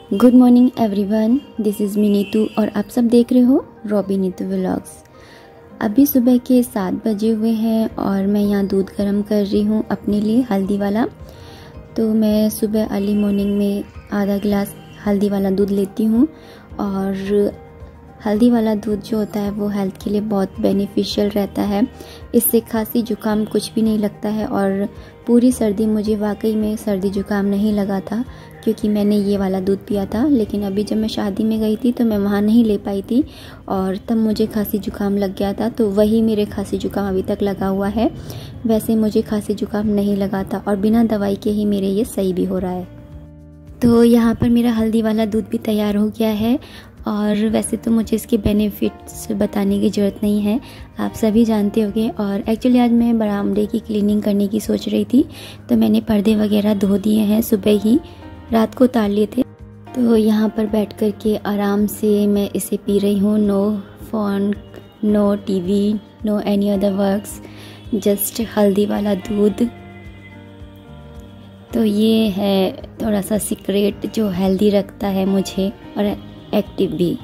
Good morning everyone, this is me Neetu और आप सब देख रहे हो रॉबी नीतू व्लॉग्स। अभी सुबह के 7 बजे हुए हैं और मैं यहाँ दूध गर्म कर रही हूँ अपने लिए हल्दी वाला। तो मैं सुबह अर्ली मॉर्निंग में आधा गिलास हल्दी वाला दूध लेती हूँ और हल्दी वाला दूध जो होता है वो हेल्थ के लिए बहुत बेनिफिशियल रहता है। इससे खांसी जुकाम कुछ भी नहीं लगता है और पूरी सर्दी मुझे वाकई में सर्दी जुकाम नहीं लगा था क्योंकि मैंने ये वाला दूध पिया था। लेकिन अभी जब मैं शादी में गई थी तो मैं वहाँ नहीं ले पाई थी और तब मुझे खांसी जुकाम लग गया था, तो वही मेरे खांसी जुकाम अभी तक लगा हुआ है। वैसे मुझे खांसी जुकाम नहीं लगा था और बिना दवाई के ही मेरे ये सही भी हो रहा है। तो यहाँ पर मेरा हल्दी वाला दूध भी तैयार हो गया है और वैसे तो मुझे इसके बेनिफिट्स बताने की ज़रूरत नहीं है, आप सभी जानते होंगे। और एक्चुअली आज मैं बरामदे की क्लीनिंग करने की सोच रही थी, तो मैंने पर्दे वगैरह धो दिए हैं, सुबह ही रात को उतार लिए थे। तो यहाँ पर बैठ कर के आराम से मैं इसे पी रही हूँ। No phone, no TV, no any other works, just हल्दी वाला दूध। तो ये है थोड़ा सा सीक्रेट जो हेल्दी रखता है मुझे और एक्टिव भी।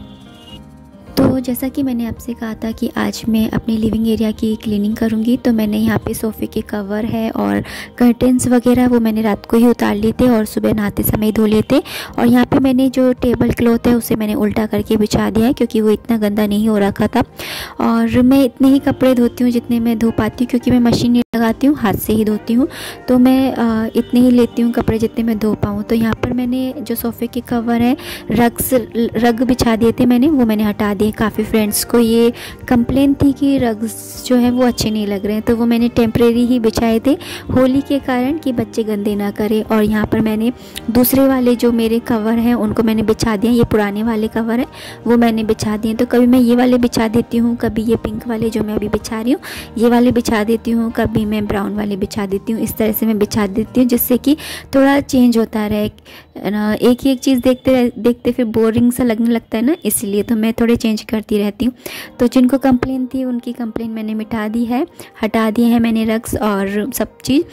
तो जैसा कि मैंने आपसे कहा था कि आज मैं अपनी लिविंग एरिया की क्लीनिंग करूंगी, तो मैंने यहाँ पे सोफ़े के कवर है और कर्टेंस वगैरह वो मैंने रात को ही उतार लिए थे और सुबह नहाते समय ही धो लिए थे। और यहाँ पे मैंने जो टेबल क्लॉथ है उसे मैंने उल्टा करके बिछा दिया है क्योंकि वो इतना गंदा नहीं हो रखा था। और मैं इतने ही कपड़े धोती हूँ जितने मैं धो पाती हूँ क्योंकि मैं मशीन नहीं लगाती हूँ, हाथ से ही धोती हूँ। तो मैं इतने ही लेती हूँ कपड़े जितने मैं धो पाऊँ। तो यहाँ पर मैंने जो सोफ़े के कवर है रग बिछा दिए थे मैंने, वो मैंने हटा दिए। काफ़ी फ्रेंड्स को ये कंप्लेन थी कि रग्स जो है वो अच्छे नहीं लग रहे हैं, तो वो मैंने टेम्परेरी ही बिछाए थे होली के कारण कि बच्चे गंदे ना करें। और यहाँ पर मैंने दूसरे वाले जो मेरे कवर हैं उनको मैंने बिछा दिया। ये पुराने वाले कवर है वो मैंने बिछा दिए। तो कभी मैं ये वाले बिछा देती हूँ, कभी ये पिंक वाले जो मैं अभी बिछा रही हूँ ये वाले बिछा देती हूँ, कभी मैं ब्राउन वाले बिछा देती हूँ। इस तरह से मैं बिछा देती हूँ जिससे कि थोड़ा चेंज होता रहे ना, एक ही एक चीज़ देखते देखते फिर बोरिंग सा लगने लगता है ना, इसलिए तो मैं थोड़े चेंज करती रहती हूँ। तो जिनको कंप्लेन थी उनकी कंप्लेन मैंने मिटा दी है, हटा दिए हैं मैंने रग्स और सब चीज़।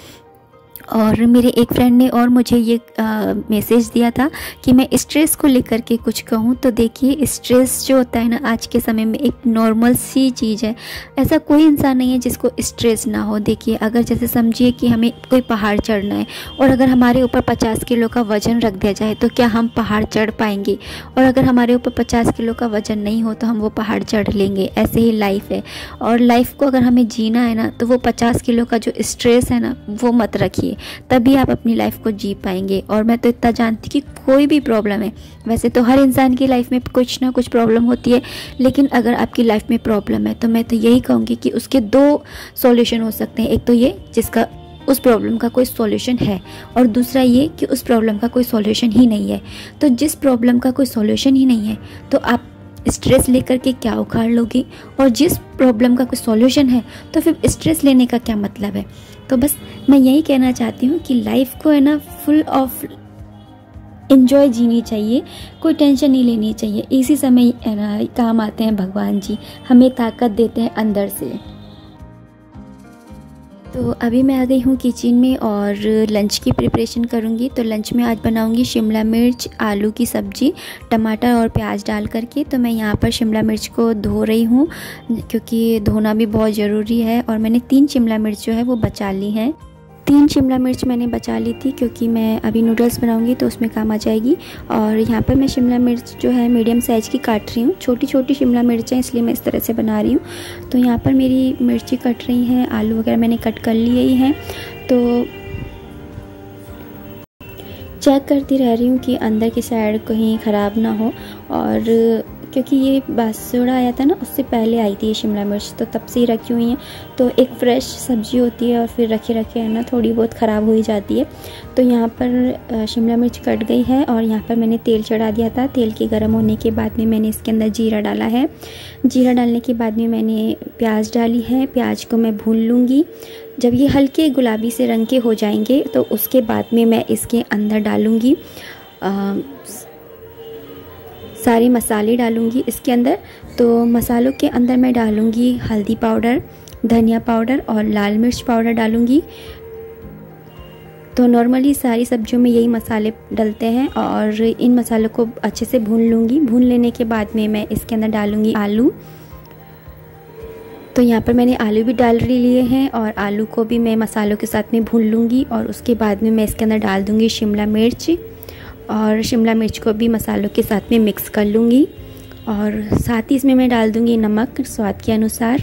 और मेरे एक फ्रेंड ने और मुझे ये मैसेज दिया था कि मैं स्ट्रेस को लेकर के कुछ कहूँ। तो देखिए, स्ट्रेस जो होता है ना आज के समय में एक नॉर्मल सी चीज़ है। ऐसा कोई इंसान नहीं है जिसको स्ट्रेस ना हो। देखिए, अगर जैसे समझिए कि हमें कोई पहाड़ चढ़ना है और अगर हमारे ऊपर 50 किलो का वज़न रख दिया जाए तो क्या हम पहाड़ चढ़ पाएंगे? और अगर हमारे ऊपर 50 किलो का वज़न नहीं हो तो हम वो पहाड़ चढ़ लेंगे। ऐसे ही लाइफ है और लाइफ को अगर हमें जीना है ना तो वो 50 किलो का जो स्ट्रेस है ना वो मत रखिए, तभी आप अपनी लाइफ को जी पाएंगे। और मैं तो इतना जानती कि कोई भी प्रॉब्लम है, वैसे तो हर इंसान की लाइफ में कुछ ना कुछ प्रॉब्लम होती है, लेकिन अगर आपकी लाइफ में प्रॉब्लम है तो मैं तो यही कहूँगी कि उसके 2 सॉल्यूशन हो सकते हैं। एक तो ये जिसका उस प्रॉब्लम का कोई सॉल्यूशन है और दूसरा ये कि उस प्रॉब्लम का कोई सॉल्यूशन ही नहीं है। तो जिस प्रॉब्लम का कोई सॉल्यूशन ही नहीं है तो आप स्ट्रेस लेकर के क्या उखाड़ लोगे, और जिस प्रॉब्लम का कोई सॉल्यूशन है तो फिर स्ट्रेस लेने का क्या मतलब है। तो बस मैं यही कहना चाहती हूँ कि लाइफ को है ना फुल ऑफ एंजॉय जीनी चाहिए, कोई टेंशन नहीं लेनी चाहिए। इसी समय है ना काम आते हैं भगवान जी, हमें ताकत देते हैं अंदर से। तो अभी मैं आ गई हूँ किचन में और लंच की प्रिपरेशन करूँगी। तो लंच में आज बनाऊँगी शिमला मिर्च आलू की सब्ज़ी, टमाटर और प्याज डाल करके। तो मैं यहाँ पर शिमला मिर्च को धो रही हूँ क्योंकि धोना भी बहुत ज़रूरी है। और मैंने 3 शिमला मिर्च जो है वो बचा ली हैं। 3 शिमला मिर्च मैंने बचा ली थी क्योंकि मैं अभी नूडल्स बनाऊंगी तो उसमें काम आ जाएगी। और यहाँ पर मैं शिमला मिर्च जो है मीडियम साइज़ की काट रही हूँ, छोटी छोटी शिमला मिर्च हैं इसलिए मैं इस तरह से बना रही हूँ। तो यहाँ पर मेरी मिर्ची कट रही हैं, आलू वगैरह मैंने कट कर लिए ही हैं। तो चेक करती रह रही हूँ कि अंदर की साइड कहीं ख़राब ना हो। और क्योंकि ये बासुड़ा आया था ना उससे पहले आई थी ये शिमला मिर्च, तो तब से ही रखी हुई हैं। तो एक फ़्रेश सब्ज़ी होती है और फिर रखे रखे है ना थोड़ी बहुत ख़राब हो ही जाती है। तो यहाँ पर शिमला मिर्च कट गई है और यहाँ पर मैंने तेल चढ़ा दिया था। तेल के गर्म होने के बाद में मैंने इसके अंदर जीरा डाला है। जीरा डालने के बाद में मैंने प्याज डाली है। प्याज को मैं भून लूँगी। जब ये हल्के गुलाबी से रंग के हो जाएंगे तो उसके बाद में मैं इसके अंदर डालूँगी सारे मसाले डालूँगी इसके अंदर। तो मसालों के अंदर मैं डालूँगी हल्दी पाउडर, धनिया पाउडर और लाल मिर्च पाउडर डालूँगी। तो नॉर्मली सारी सब्जियों में यही मसाले डलते हैं और इन मसालों को अच्छे से भून लूँगी। भून लेने के बाद में मैं इसके अंदर डालूँगी आलू। तो यहाँ पर मैंने आलू भी डाल लिए हैं और आलू को भी मैं मसालों के साथ में भून लूँगी और उसके बाद में मैं इसके अंदर डाल दूँगी शिमला मिर्च और शिमला मिर्च को भी मसालों के साथ में मिक्स कर लूँगी और साथ ही इसमें मैं डाल दूँगी नमक स्वाद के अनुसार।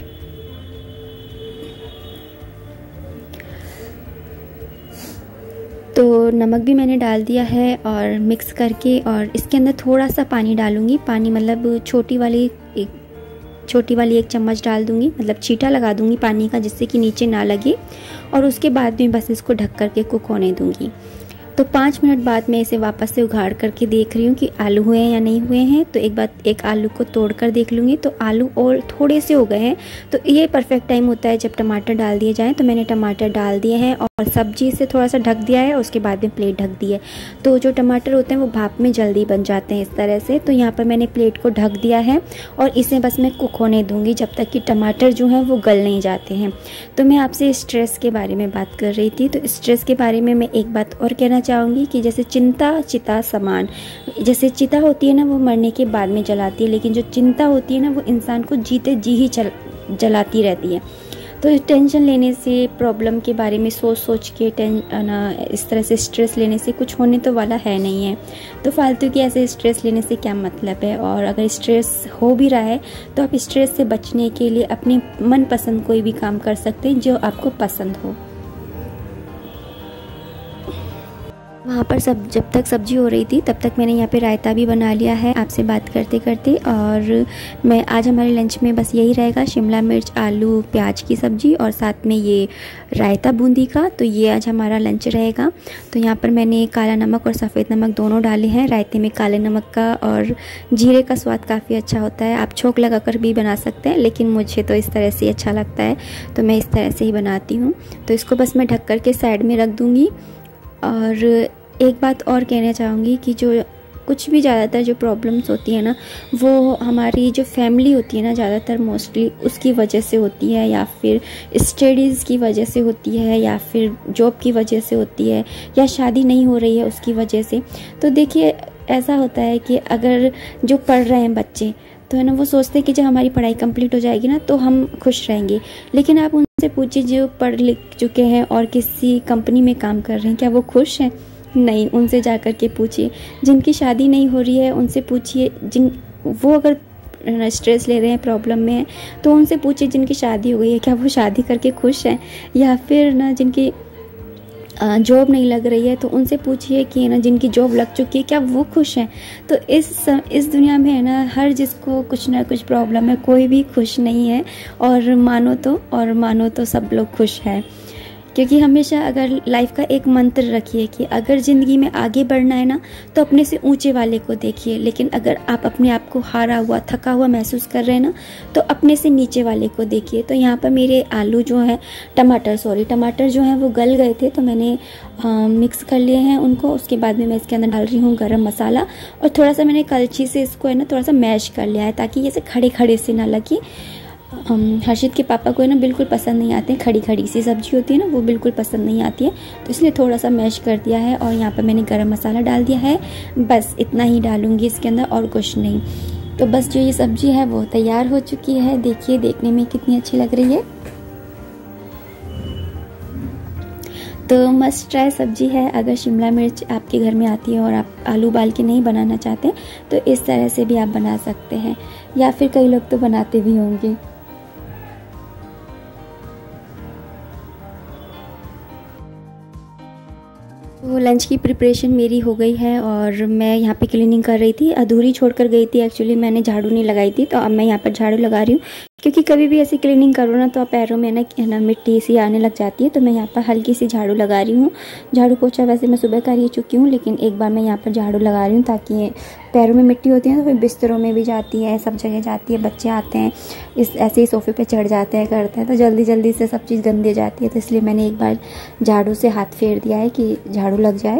तो नमक भी मैंने डाल दिया है और मिक्स करके और इसके अंदर थोड़ा सा पानी डालूँगी। पानी मतलब छोटी वाली एक चम्मच डाल दूँगी, मतलब छींटा लगा दूँगी पानी का जिससे कि नीचे ना लगे और उसके बाद में बस इसको ढक करके कुक होने दूँगी। तो 5 मिनट बाद मैं इसे वापस से उघाड़ करके देख रही हूँ कि आलू हुए हैं या नहीं हुए हैं। तो एक आलू को तोड़ कर देख लूँगी तो आलू और थोड़े से हो गए हैं। तो ये परफेक्ट टाइम होता है जब टमाटर डाल दिए जाएँ। तो मैंने टमाटर डाल दिए हैं और सब्जी से थोड़ा सा ढक दिया है और उसके बाद में प्लेट ढक दी है। तो जो टमाटर होते हैं वो भाप में जल्दी बन जाते हैं इस तरह से। तो यहाँ पर मैंने प्लेट को ढक दिया है और इसे बस मैं कुक होने दूँगी जब तक कि टमाटर जो हैं वो गल नहीं जाते हैं। तो मैं आपसे स्ट्रेस के बारे में बात कर रही थी। तो स्ट्रेस के बारे में मैं एक बात और कहना चाहूँगी कि जैसे चिंता चिता समान, जैसे चिता होती है ना वो मरने के बाद में जलाती है, लेकिन जो चिंता होती है ना वो इंसान को जीते जी ही जलाती रहती है। तो टेंशन लेने से, प्रॉब्लम के बारे में सोच के इस तरह से स्ट्रेस लेने से कुछ होने तो वाला है नहीं है। तो फालतू की ऐसे स्ट्रेस लेने से क्या मतलब है। और अगर स्ट्रेस हो भी रहा है तो आप स्ट्रेस से बचने के लिए अपनी मनपसंद कोई भी काम कर सकते हैं जो आपको पसंद हो। वहाँ पर जब तक सब्जी हो रही थी तब तक मैंने यहाँ पे रायता भी बना लिया है आपसे बात करते करते। और मैं आज हमारे लंच में बस यही रहेगा, शिमला मिर्च आलू प्याज की सब्ज़ी और साथ में ये रायता बूंदी का। तो ये आज हमारा लंच रहेगा। तो यहाँ पर मैंने काला नमक और सफ़ेद नमक दोनों डाले हैं। रायते में काले नमक का और जीरे का स्वाद काफ़ी अच्छा होता है। आप छोंक लगा कर भी बना सकते हैं, लेकिन मुझे तो इस तरह से अच्छा लगता है तो मैं इस तरह से ही बनाती हूँ। तो इसको बस मैं ढक कर के साइड में रख दूँगी। और एक बात और कहना चाहूँगी कि जो कुछ भी ज़्यादातर जो प्रॉब्लम्स होती है ना वो हमारी जो फैमिली होती है ना ज़्यादातर मोस्टली उसकी वजह से होती है, या फिर स्टडीज़ की वजह से होती है, या फिर जॉब की वजह से होती है, या शादी नहीं हो रही है उसकी वजह से। तो देखिए ऐसा होता है कि अगर जो पढ़ रहे हैं बच्चे तो है ना वो सोचते हैं कि जब हमारी पढ़ाई कंप्लीट हो जाएगी ना तो हम खुश रहेंगे। लेकिन आप उनसे पूछिए जो पढ़ लिख चुके हैं और किसी कंपनी में काम कर रहे हैं, क्या वो खुश हैं? नहीं। उनसे जा कर के पूछिए। जिनकी शादी नहीं हो रही है उनसे पूछिए, वो अगर स्ट्रेस ले रहे हैं, प्रॉब्लम में हैं, तो उनसे पूछिए जिनकी शादी हो गई है क्या वो शादी करके खुश हैं? या फिर ना जिनकी जॉब नहीं लग रही है तो उनसे पूछिए कि ना जिनकी जॉब लग चुकी है क्या वो खुश हैं? तो इस दुनिया में है ना हर जिसको कुछ ना कुछ प्रॉब्लम है, कोई भी खुश नहीं है। और मानो तो सब लोग खुश हैं। क्योंकि हमेशा अगर लाइफ का एक मंत्र रखिए कि अगर ज़िंदगी में आगे बढ़ना है ना तो अपने से ऊंचे वाले को देखिए, लेकिन अगर आप अपने आप को हारा हुआ थका हुआ महसूस कर रहे हैं ना तो अपने से नीचे वाले को देखिए। तो यहाँ पर मेरे आलू जो हैं टमाटर जो हैं वो गल गए थे तो मैंने मिक्स कर लिए हैं उनको। उसके बाद में मैं इसके अंदर डाल रही हूँ गरम मसाला और थोड़ा सा मैंने कलछी से इसको है ना थोड़ा सा मैश कर लिया है ताकि जैसे खड़े खड़े से ना लगे। हर्षित के पापा को है ना बिल्कुल पसंद नहीं आते हैं, खड़ी खड़ी सी सब्जी होती है ना वो बिल्कुल पसंद नहीं आती है, तो इसलिए थोड़ा सा मैश कर दिया है। और यहाँ पर मैंने गरम मसाला डाल दिया है, बस इतना ही डालूंगी इसके अंदर और कुछ नहीं। तो बस जो ये सब्जी है वो तैयार हो चुकी है। देखिए देखने में कितनी अच्छी लग रही है। तो मस्ट ट्राई सब्जी है। अगर शिमला मिर्च आपके घर में आती है और आप आलू उबाल के नहीं बनाना चाहते तो इस तरह से भी आप बना सकते हैं, या फिर कई लोग तो बनाते भी होंगे। तो लंच की प्रिपरेशन मेरी हो गई है और मैं यहाँ पे क्लीनिंग कर रही थी, अधूरी छोड़कर गई थी। एक्चुअली मैंने झाड़ू नहीं लगाई थी तो अब मैं यहाँ पर झाड़ू लगा रही हूँ, क्योंकि कभी भी ऐसी क्लीनिंग करो ना तो पैरों में ना मिट्टी सी आने लग जाती है। तो मैं यहाँ पर हल्की सी झाड़ू लगा रही हूँ। झाड़ू पोछा वैसे मैं सुबह कर ही चुकी हूँ, लेकिन एक बार मैं यहाँ पर झाड़ू लगा रही हूँ ताकि पैरों में मिट्टी होती है तो फिर बिस्तरों में भी जाती है, सब जगह जाती है। बच्चे आते हैं ऐसे ही सोफे पे चढ़ जाते हैं, करते हैं, तो जल्दी जल्दी से सब चीज़ गंदी जाती है। तो इसलिए मैंने एक बार झाड़ू से हाथ फेर दिया है कि झाड़ू लग जाए।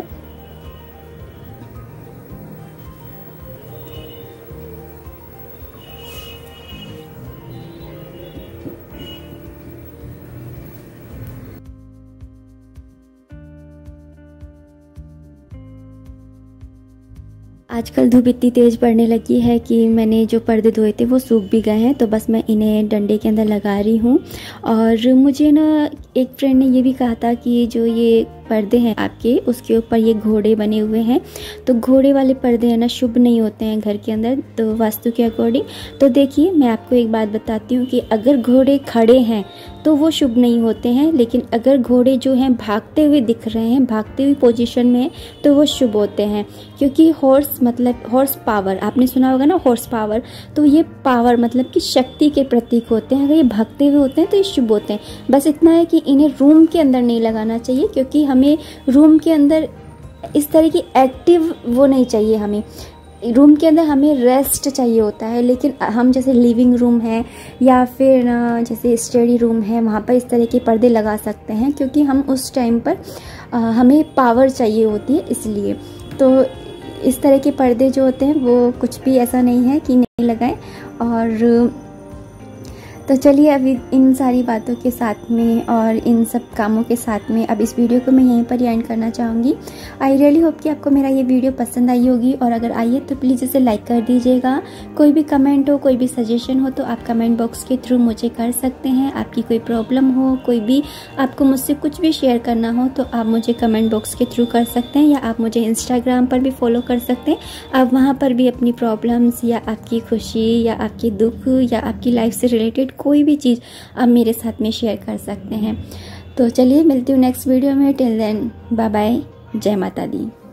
आजकल धूप इतनी तेज़ पड़ने लगी है कि मैंने जो पर्दे धोए थे वो सूख भी गए हैं, तो बस मैं इन्हें डंडे के अंदर लगा रही हूँ। और मुझे ना एक फ्रेंड ने ये भी कहा था कि जो ये पर्दे हैं आपके, उसके ऊपर ये घोड़े बने हुए हैं, तो घोड़े वाले पर्दे हैं ना शुभ नहीं होते हैं घर के अंदर, तो वास्तु के अकॉर्डिंग। तो देखिए मैं आपको एक बात बताती हूँ कि अगर घोड़े खड़े हैं तो वो शुभ नहीं होते हैं, लेकिन अगर घोड़े जो हैं भागते हुए दिख रहे हैं, भागते हुए पोजीशन में हैं, तो वो शुभ होते हैं। क्योंकि हॉर्स मतलब हॉर्स पावर, आपने सुना होगा ना हॉर्स पावर, तो ये पावर मतलब कि शक्ति के प्रतीक होते हैं। अगर ये भागते हुए होते हैं तो ये शुभ होते हैं। बस इतना है कि इन्हें रूम के अंदर नहीं लगाना चाहिए, क्योंकि हमें रूम के अंदर इस तरह की एक्टिव वो नहीं चाहिए। हमें रूम के अंदर हमें रेस्ट चाहिए होता है, लेकिन हम जैसे लिविंग रूम है या फिर जैसे स्टडी रूम है, वहाँ पर इस तरह के पर्दे लगा सकते हैं, क्योंकि हम उस टाइम पर हमें पावर चाहिए होती है, इसलिए। तो इस तरह के पर्दे जो होते हैं वो कुछ भी ऐसा नहीं है कि नहीं लगाएं। और तो चलिए अभी इन सारी बातों के साथ में और इन सब कामों के साथ में अब इस वीडियो को मैं यहीं पर एंड करना चाहूँगी। आई रियली होप कि आपको मेरा ये वीडियो पसंद आई होगी, और अगर आई है तो प्लीज़ इसे लाइक कर दीजिएगा। कोई भी कमेंट हो, कोई भी सजेशन हो तो आप कमेंट बॉक्स के थ्रू मुझे कर सकते हैं। आपकी कोई प्रॉब्लम हो, कोई भी आपको मुझसे कुछ भी शेयर करना हो तो आप मुझे कमेंट बॉक्स के थ्रू कर सकते हैं, या आप मुझे इंस्टाग्राम पर भी फॉलो कर सकते हैं। आप वहाँ पर भी अपनी प्रॉब्लम्स या आपकी खुशी या आपकी दुख या आपकी लाइफ से रिलेटेड कोई भी चीज़ आप मेरे साथ में शेयर कर सकते हैं। तो चलिए मिलती हूँ नेक्स्ट वीडियो में। टिल देन बाय बाय, जय माता दी।